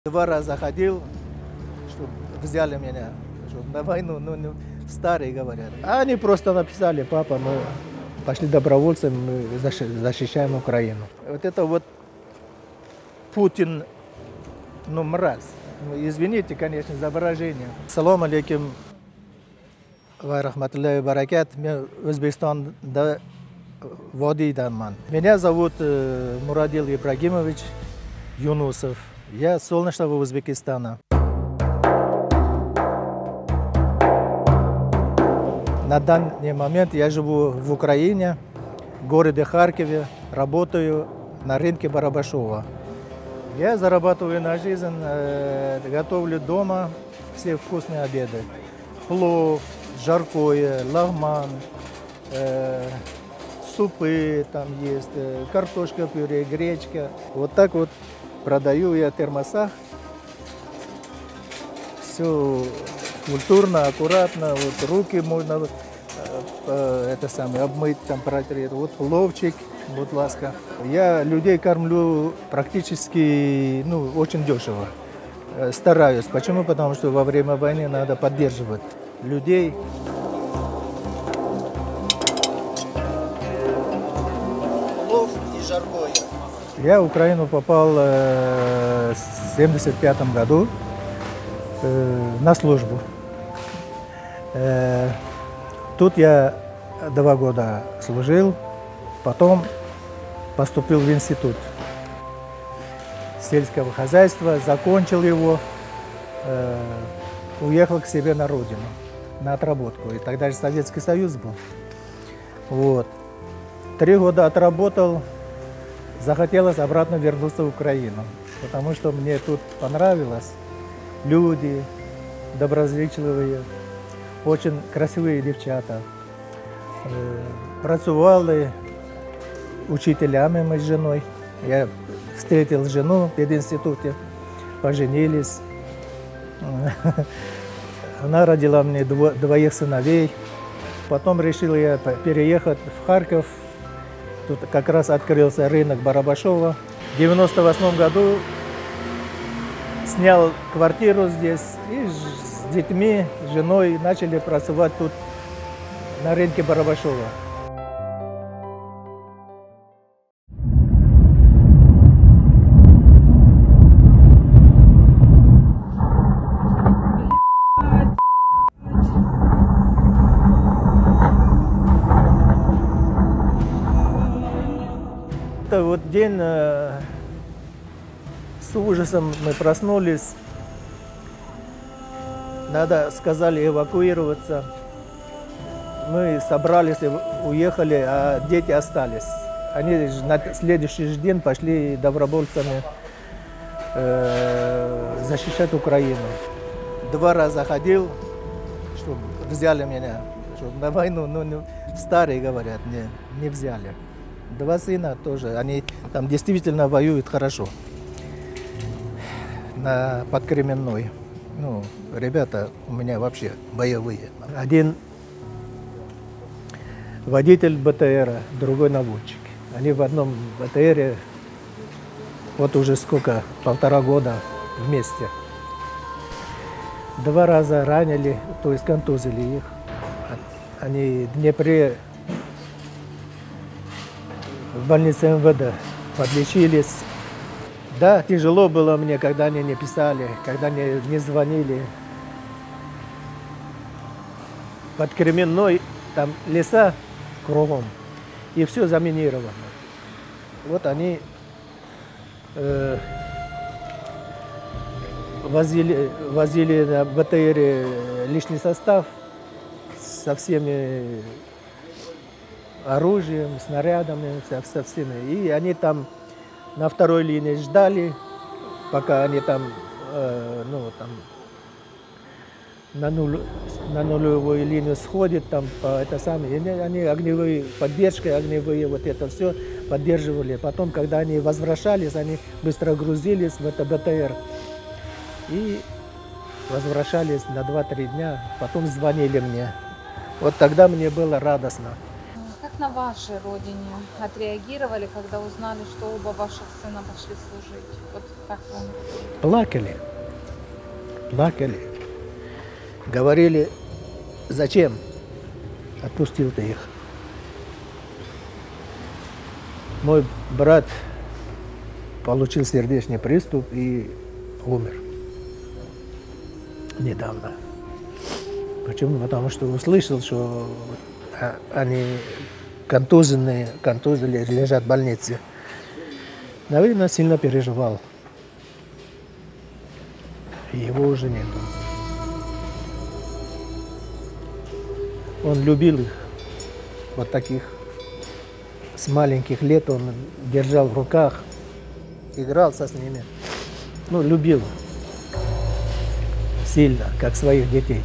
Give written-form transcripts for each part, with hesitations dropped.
Два раза ходил, чтобы взяли меня чтобы на войну, ну, старые говорят. А они просто написали: папа, мы пошли добровольцами, мы защищаем Украину. Вот это вот Путин, ну, мразь. Ну, извините, конечно, за выражение. Салам алейкум ва рахматуллахи баракат. Мен Өзбекстанда водийданман. Меня зовут Мурадил Ибрагимович Юнусов. Я с солнечного Узбекистана. На данный момент я живу в Украине, в городе Харькове, работаю на рынке Барабашова. Я зарабатываю на жизнь, готовлю дома все вкусные обеды. Плов, жаркое, лагман, супы там есть, картошка пюре, гречка. Вот так вот продаю я в термосах. Все культурно, аккуратно. Вот руки можно обмыть, там протереть. Вот пловчик, вот ласка. Я людей кормлю практически, очень дешево. Стараюсь. Почему? Потому что во время войны надо поддерживать людей. Плов и жаркое. Я в Украину попал в 1975 году на службу. Тут я 2 года служил, потом поступил в институт сельского хозяйства, закончил его, уехал к себе на родину, на отработку. И тогда же Советский Союз был. Вот. 3 года отработал. Захотелось обратно вернуться в Украину, потому что мне тут понравилось. Люди доброзичливые, очень красивые девчата. Працювали учителями мы с женой. Я встретил жену в институте, поженились. Она родила мне 2 сыновей. Потом решил я переехать в Харьков. Тут как раз открылся рынок Барабашова. В 1998 году снял квартиру здесь и с детьми, с женой начали pracować тут на рынке Барабашова. Это вот день с ужасом мы проснулись. Сказали эвакуироваться. Мы собрались и уехали, а дети остались. Они на следующий день пошли добровольцами защищать Украину. 2 раза ходил, чтобы взяли меня. Чтобы на войну, старые говорят, не взяли. 2 сына тоже, они там действительно воюют хорошо. Под Кременной. Ребята у меня вообще боевые. Один водитель БТРа, другой наводчик. Они в одном БТРе вот уже сколько, 1,5 года вместе. 2 раза ранили, то есть контузили их. Они в Днепре в больнице МВД подлечились. Да, тяжело было мне, когда они не писали, когда не звонили. Под Кременной там леса кругом, и все заминировано. Вот они возили на БТРе личный состав со всеми оружием, снарядами, со всеми. И они там на 2-й линии ждали, пока они там, на нулевую линию сходят, там они огневые поддержкой, огневые вот это все поддерживали. Потом, когда они возвращались, они быстро грузились в это БТР и возвращались на 2-3 дня. Потом звонили мне. Вот тогда мне было радостно. Как Как на вашей родине отреагировали, когда узнали, что оба ваших сына пошли служить? Вот как вам? Плакали. Плакали. Говорили, зачем отпустил ты их? Мой брат получил сердечный приступ и умер недавно. Почему? Потому что услышал, что они контуженные, лежат в больнице. Наверное, сильно переживал. И его уже нету. Он любил их, вот таких, с маленьких лет он держал в руках, игрался с ними. Ну, любил сильно, как своих детей.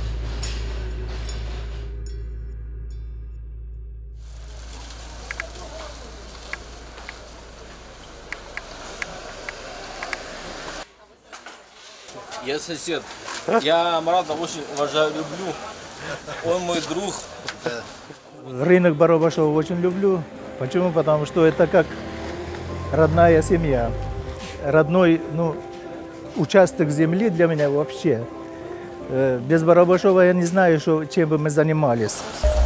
Я сосед. Я Марата очень уважаю, люблю. Он мой друг. Рынок Барабашева очень люблю. Почему? Потому что это как родная семья. Родной, участок земли для меня вообще. Без Барабашева я не знаю, чем бы мы занимались.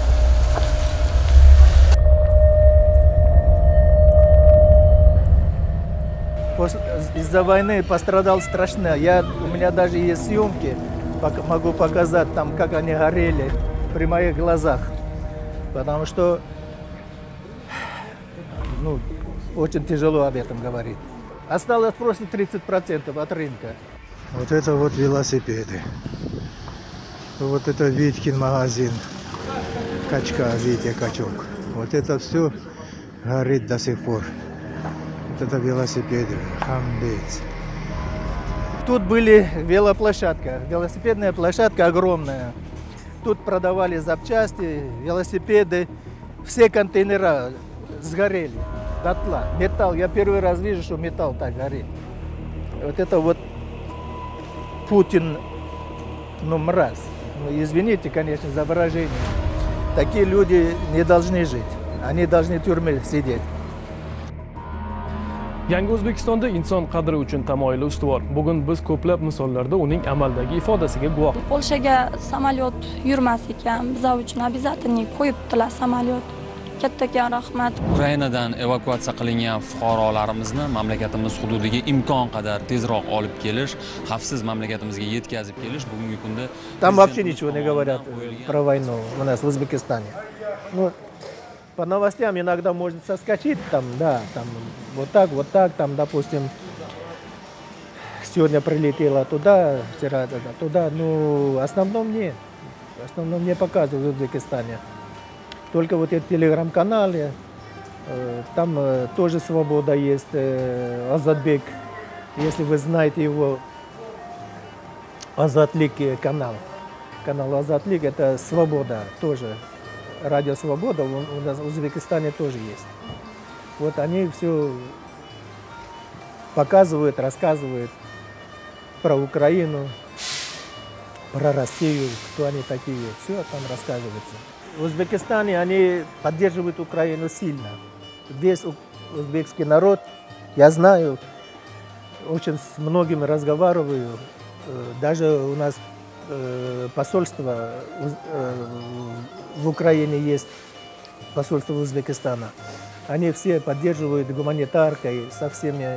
Из-за войны пострадал страшно. У меня даже есть съемки, могу показать, там, как они горели при моих глазах. Потому что очень тяжело об этом говорить. Осталось просто 30% от рынка. Вот это вот велосипеды. Вот это Витькин магазин. Качка, Витя Качок. Вот это все горит до сих пор. Вот это велосипеды. Хамбец. Тут были велосипедная площадка огромная. Тут продавали запчасти, велосипеды. Все контейнера сгорели дотла. Металл. Я первый раз вижу, что металл так горит. Вот это вот Путин, мразь. Извините, конечно, за выражение. Такие люди не должны жить. Они должны в тюрьме сидеть. Yangi O'zbekistonda inson qadri uchun tamoyili ustuvor. Bugun biz ko'plab misollarda uning amaldagi ifodasiga guvoh. Polshaga samolyot yurmas ekan. Bizlar uchun обязательно qo'yibdilar samolyot. Kattaga rahmat. Ukrainadan evakuatsiya qilingan fuqarolarimizni mamlakatimiz hududiga imkon qadar tezroq olib kelish, xavfsiz mamlakatimizga yetkazib kelish bugungi kunda Там вообще ничего не говорят про войну у нас в Узбекистане. По новостям иногда может соскочить, там, вот так, там, допустим, сегодня прилетела туда, вчера туда, в основном нет. В основном не показывают в Узбекистане. Только вот эти телеграм-каналы, там тоже свобода есть, Азатбек, если вы знаете его, Азатлик канал. Канал Азатлик, это свобода тоже. Радио «Свобода» у нас в Узбекистане тоже есть. Вот они все показывают, рассказывают про Украину, про Россию, кто они такие. Все там рассказывается. В Узбекистане они поддерживают Украину сильно. Весь узбекский народ, я знаю, очень с многими разговариваю. Даже у нас посольство в Украине есть, посольство Узбекистана. Они все поддерживают гуманитаркой со всеми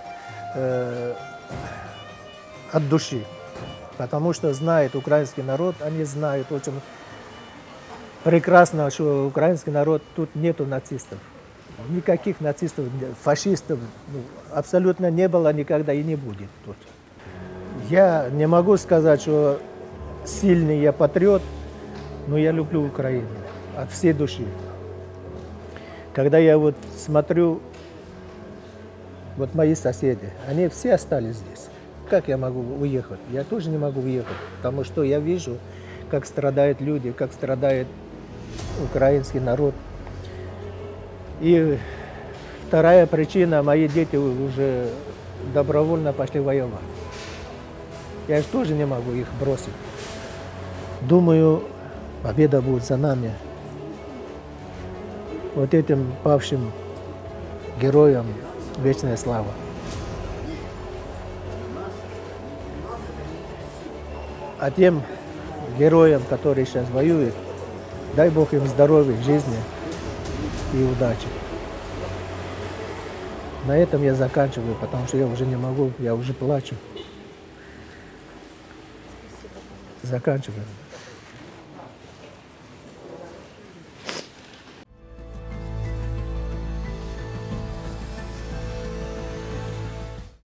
от души. Потому что знает украинский народ, они знают очень прекрасно, что украинский народ, тут нету нацистов. Никаких нацистов, фашистов абсолютно не было, никогда и не будет тут. Я не могу сказать, что сильный я патриот, но я люблю Украину от всей души. Когда я вот смотрю, вот мои соседи, они все остались здесь. Как я могу уехать? Я тоже не могу уехать, потому что я вижу, как страдают люди, как страдает украинский народ. И вторая причина, мои дети уже добровольно пошли воевать. Я же тоже не могу их бросить. Думаю, победа будет за нами. Вот этим павшим героям вечная слава. А тем героям, которые сейчас воюют, дай Бог им здоровья, жизни и удачи. На этом я заканчиваю, потому что я уже не могу, я уже плачу. Заканчиваю.